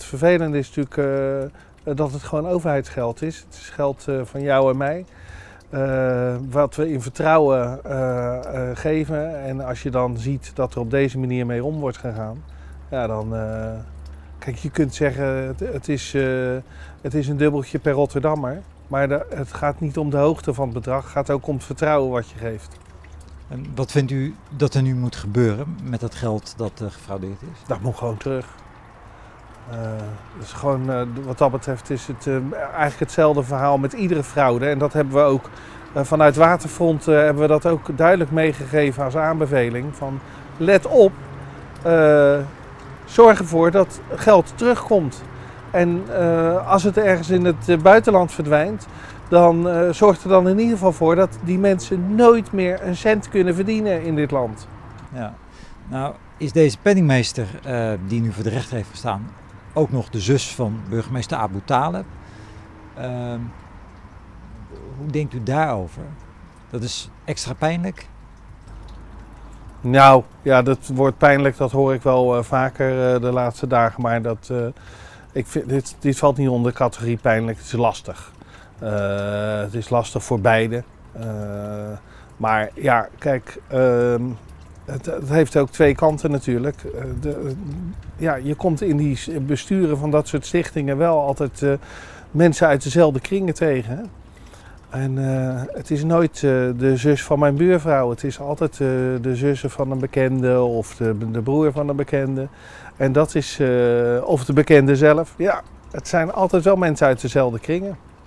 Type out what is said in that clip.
vervelende is natuurlijk dat het gewoon overheidsgeld is. Het is geld van jou en mij. Wat we in vertrouwen geven. En als je dan ziet dat er op deze manier mee om wordt gegaan. Ja, dan... Kijk, je kunt zeggen het is een dubbeltje per Rotterdammer. Maar het gaat niet om de hoogte van het bedrag. Het gaat ook om het vertrouwen wat je geeft. En wat vindt u dat er nu moet gebeuren met dat geld dat gefraudeerd is? Dat moet gewoon terug. Dus gewoon, wat dat betreft is het eigenlijk hetzelfde verhaal met iedere fraude. En dat hebben we ook vanuit Waterfront hebben we dat ook duidelijk meegegeven als aanbeveling. Van let op, zorg ervoor dat geld terugkomt. En als het ergens in het buitenland verdwijnt, dan zorgt er dan in ieder geval voor dat die mensen nooit meer een cent kunnen verdienen in dit land. Ja. Nou, is deze penningmeester die nu voor de rechter heeft gestaan ook nog de zus van burgemeester Abu Taleb? Hoe denkt u daarover? Dat is extra pijnlijk? Nou, ja, dat wordt pijnlijk, dat hoor ik wel vaker de laatste dagen. Maar ik vind, dit valt niet onder de categorie pijnlijk, het is lastig. Het is lastig voor beide. Maar ja, kijk, het heeft ook twee kanten natuurlijk. Ja, je komt in die besturen van dat soort stichtingen wel altijd mensen uit dezelfde kringen tegen. Hè? En het is nooit de zus van mijn buurvrouw. Het is altijd de zussen van een bekende of de broer van een bekende. En dat is, of de bekende zelf. Ja, het zijn altijd wel mensen uit dezelfde kringen.